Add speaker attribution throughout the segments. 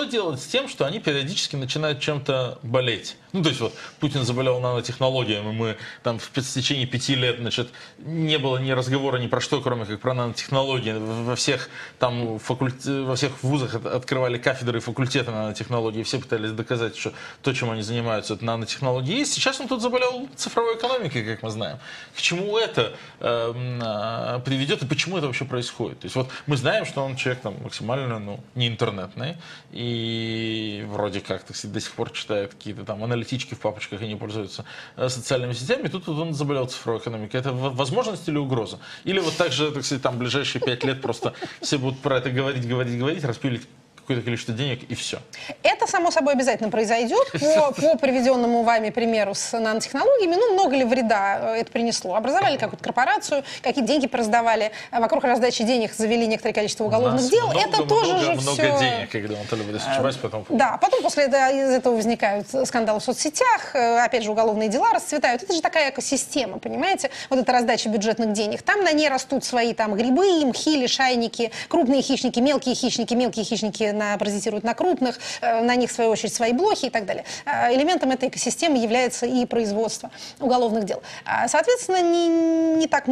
Speaker 1: что делать с тем, что они периодически начинают чем-то болеть? Ну, то есть вот Путин заболел нанотехнологиями, мы там в течение 5 лет, значит, не было ни разговора ни про что, кроме как про нанотехнологии. Во всех там во всех вузах открывали кафедры и факультеты нанотехнологий, все пытались доказать, что то, чем они занимаются, это нанотехнологии. И сейчас он тут заболел цифровой экономикой, как мы знаем. К чему это приведет и почему это вообще происходит? То есть вот мы знаем, что он человек там максимально, ну, не интернетный и вроде как, так сказать, до сих пор читает какие-то там аналитички в папочках и не пользуется социальными сетями. Тут он заболел цифровой экономикой. Это возможность или угроза? Или вот так же, так сказать, там ближайшие 5 лет просто все будут про это говорить, распилить какое-то количество денег и все.
Speaker 2: Это, само собой, обязательно произойдет. По приведенному вами примеру с нанотехнологиями, ну, много ли вреда это принесло? Образовали какую-то корпорацию, какие-то деньги пораздавали, вокруг раздачи денег завели некоторое количество уголовных дел. Это тоже же
Speaker 1: много
Speaker 2: все...
Speaker 1: денег, когда Анатолий Борисович потом...
Speaker 2: Да, потом после из этого возникают скандалы в соцсетях, опять же, уголовные дела расцветают. Это же такая экосистема, понимаете? Вот эта раздача бюджетных денег. Там на ней растут свои там грибы, мхи, лишайники, крупные хищники, мелкие хищники паразитируют на крупных, на них, в свою очередь, свои блохи и так далее. Элементом этой экосистемы является и производство уголовных дел. Соответственно, не так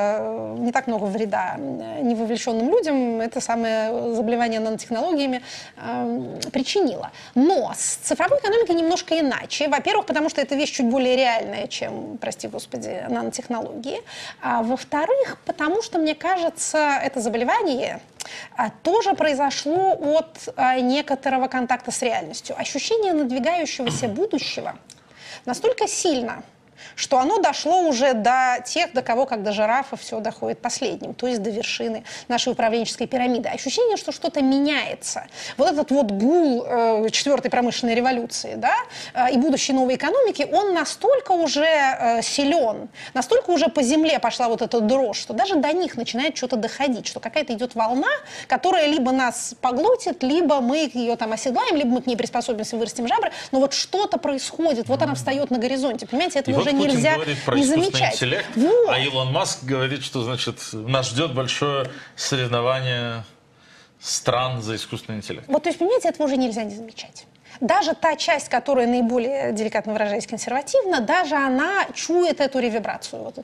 Speaker 2: много вреда невовлеченным людям это самое заболевание нанотехнологиями причинило. Но с цифровой экономикой немножко иначе. Во-первых, потому что эта вещь чуть более реальная, чем, прости господи, нанотехнологии. А во-вторых, потому что, мне кажется, это заболевание тоже произошло от некоторого контакта с реальностью. Ощущение надвигающегося будущего настолько сильно, что оно дошло уже до тех, до кого, как до жирафа, все доходит последним, то есть до вершины нашей управленческой пирамиды. Ощущение, что что-то меняется. Вот этот вот гул четвертой промышленной революции, да, и будущей новой экономики, он настолько уже силен, настолько уже по земле пошла вот эта дрожь, что даже до них начинает что-то доходить, что какая-то идет волна, которая либо нас поглотит, либо мы ее там оседлаем, либо мы к ней приспособимся, вырастим жабры, но вот что-то происходит, вот она встает на горизонте, понимаете, этого уже нельзя не замечать.
Speaker 1: Интеллект,
Speaker 2: вот.
Speaker 1: А Илон Маск говорит, что, значит, нас ждет большое соревнование стран за искусственный интеллект.
Speaker 2: Вот, то есть, понимаете, этого уже нельзя не замечать. Даже та часть, которая наиболее, деликатно выражаясь, консервативна, даже она чует эту ревибрацию. Вот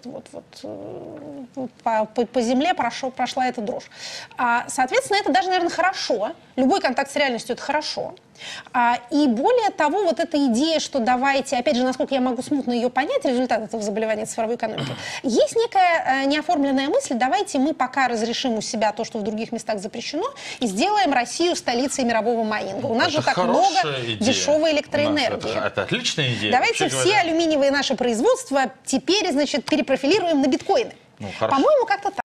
Speaker 2: это по земле прошла эта дрожь. Соответственно, это даже, наверное, хорошо. Любой контакт с реальностью – это хорошо. И более того, вот эта идея, что давайте, опять же, насколько я могу смутно ее понять, результат этого заболевания цифровой экономики, есть некая неоформленная мысль, давайте мы пока разрешим у себя то, что в других местах запрещено, и сделаем Россию столицей мирового майнинга. У нас
Speaker 1: это
Speaker 2: же так много дешевой электроэнергии.
Speaker 1: Это отличная идея.
Speaker 2: Давайте все алюминиевые наши производства теперь, значит, перепрофилируем на биткоины. По-моему, как-то так.